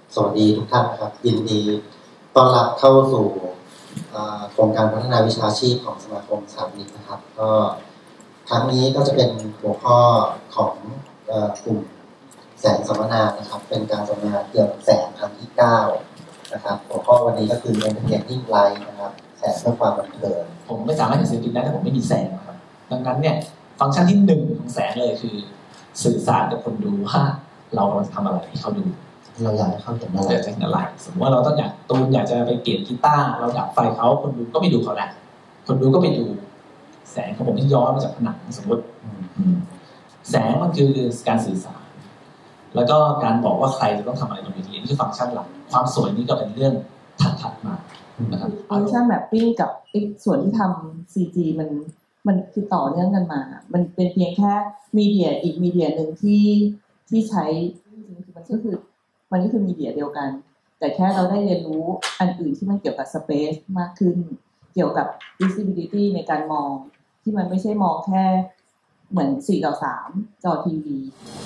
สวัสดีทุกท่านครับยินดีต้อนรับเข้าสู่โครงการพัฒนาวิชาชีพของสมาคมสถาปนิกนะครับก็ครั้งนี้ก็จะเป็นหัวข้อของกลุ่มแสงสัมมนานะครับเป็นการสัมมนาเกี่ยวกับแสงครั้งที่9นะครับหัวข้อวันนี้ก็คือ Entertaining Light นะครับแสงเพื่อความบันเทิงผมไม่สามารถเห็นศิลปินได้ถ้าผมไม่มีแสงครับดังนั้นเนี่ยฟังก์ชันที่1ของแสงเลยคือสื่อสารกับคนดูว่าเราทำอะไรให้เขาดูเราอยากให้เขาเห็นอะไรอยากจะเห็นอะไรสมมติว่าเราต้องอยากจะไปเกลี่ยกีตาร์เราดับไฟเขาคนดูก็ไม่ดูเขาแหละคนดูก็ไปดูแสงของผมที่ย้อนมาจากผนังสมมติแสงมันคือการสื่อสารแล้วก็การบอกว่าใครจะต้องทำอะไรตรงนี้นี่คือฟังก์ชันหลักความสวยนี่ก็เป็นเรื่องถัดมานะครับฟังก์ชันแมปปิ้งกับส่วนที่ทำ CG มันคือต่อเนื่องกันมามันเป็นเพียงแค่มีเดียอีกมีเดียหนึ่งที่ใช้จริงๆมันก็คือมีเดียเดียวกันแต่แค่เราได้เรียนรู้อันอื่นที่มันเกี่ยวกับสเปซมากขึ้นเกี่ยวกับ visibility ในการมองที่มันไม่ใช่มองแค่เหมือน4:3จอทีวี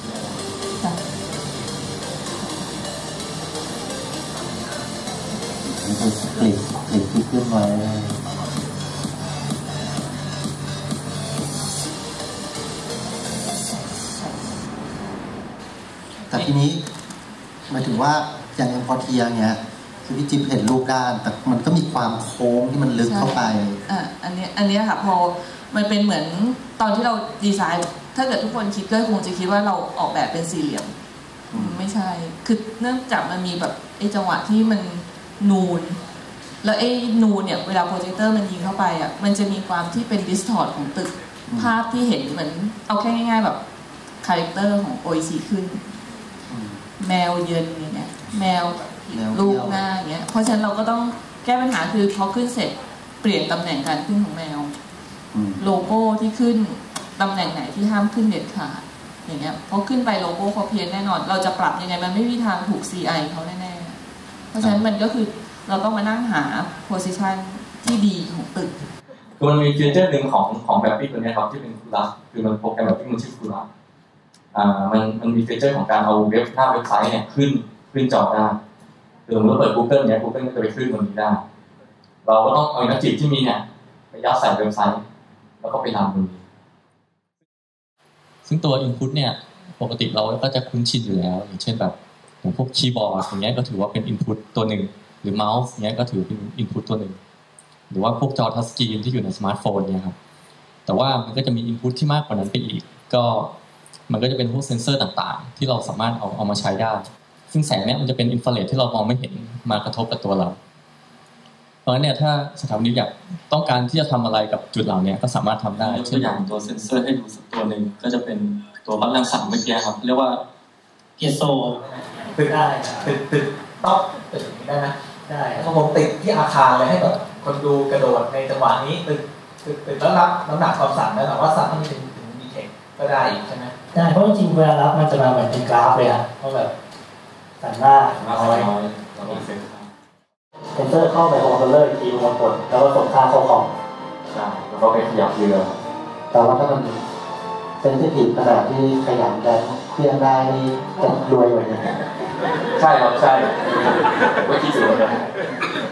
นี่คือคลิปที่ขึ้นไว้แต่ทีนี้หมายถึงว่าอย่างเอ็มพอเทียเงี้ยคือพี่จิ๊บเห็นรูปด้านแต่มันก็มีความโค้งที่มันลึกเข้าไปอันนี้ค่ะพอมันเป็นเหมือนตอนที่เราดีไซน์ถ้าเกิดทุกคนคิดก็คงจะคิดว่าเราออกแบบเป็นสี่เหลี่ยมไม่ใช่คือเนื่องจากมันมีแบบไอ้จังหวะที่มันนูนแล้วไอ้นูนเนี่ยเวลาโปรเจคเตอร์มันยิงเข้าไปอ่ะมันจะมีความที่เป็นดิสทอร์ตของตึกภาพที่เห็นเหมือนเอาแค่ง่ายๆแบบคาแรคเตอร์ของ OIC ขึ้นแมวเยินอย่างเงี้ยแมวลูกหน้าอย่างเงี้ยเพราะฉะนั้นเราก็ต้องแก้ปัญหาคือพอขึ้นเสร็จเปลี่ยนตำแหน่งการขึ้นของแมวโลโก้ที่ขึ้นตำแหน่งไหนที่ห้ามขึ้นเด็ดขาดอย่างเงี้ยเพราะขึ้นไปโลโก้เขาเพี้ยนแน่นอนเราจะปรับยังไงมันไม่มีทางถูก CI เขาแน่ๆเพราะฉะนั้นมันก็คือเราต้องมานั่งหา position ที่ดีของตึกคือมันมีฟีเจอร์หนึ่งของแบบปิ้งตัวนี้ครับที่เป็นคูลัสคือมันโปรแกรมแบบปิ้งมันชื่อคูลัสมันมีฟีเจอร์ของการเอาหน้าเว็บไซต์เนี่ยขึ้นจอได้คือเมื่อเปิด Google เนี่ย Google ก็จะไปขึ้นบนนี้ได้เราก็ต้องเอาอิมเมจที่มีเนี่ยไปยัดใส่เว็บไซต์แล้วก็ไปทำบนนี้ซึ่งตัว input เนี่ยปกติเราก็จะคุ้นชินอยู่แล้วอย่างเช่นแบบพวกคีย์บอร์ดอย่างเงี้ยก็ถือว่าเป็น input ตัวหนึ่งหรือเมาส์เงี้ยก็ถือเป็น input ตัวหนึ่งหรือว่าพวกจอทัชสกรีนที่อยู่ในสมาร์ทโฟนเนี่ยครับแต่ว่ามันก็จะมี input ที่มากกว่านั้นไปอีกก็มันก็จะเป็นพวกเซ็นเซอร์ต่างๆที่เราสามารถเอามาใช้ได้ซึ่งแสงเนี่ยมันจะเป็นอินฟราเรดที่เรามองไม่เห็นมากระทบกับตัวเราเพราะฉะนั้นเนี่ยถ้าสถาปนิกอยากต้องการที่จะทำอะไรกับจุดเหล่านี้ก็สามารถทำได้ยกตัวอย่างตัวเซ็นเซอร์ให้ดูสักตัวหนึ่งก็จะเป็นตัววัดแรงสั่นเมื่อกี้ครับเรียกว่าเปียโซตึกได้ตึกต้องตึกได้นะได้เขาบอกติดที่อาคารเลยให้แบบคนดูกระโดดในจังหวะนี้ตึกแล้วรับน้ำหนักความสั่นแล้วแต่ว่าสั่นต้องถึงดีเทคก็ได้ใช่ไหมได้เพราะจริงๆเวลารับมันจะมาเหมือนเป็นกราฟเลยอะเพราะแบบสั่นมากน้อยแล้วก็เซ็นเซอร์เข้าไปคอนโทรลเลอร์อีกทีมันกดแล้วก็ส่งค่าเข้าคอมใช่แล้วก็ไปขยับเรือแต่ว่าถ้ามันเซนซิทีฟขนาดที่ขยับได้เคลื่อนได้นี่จะรวยกว่านี้ใช่ครับใช่ก็คิดอยู่เหมือนกัน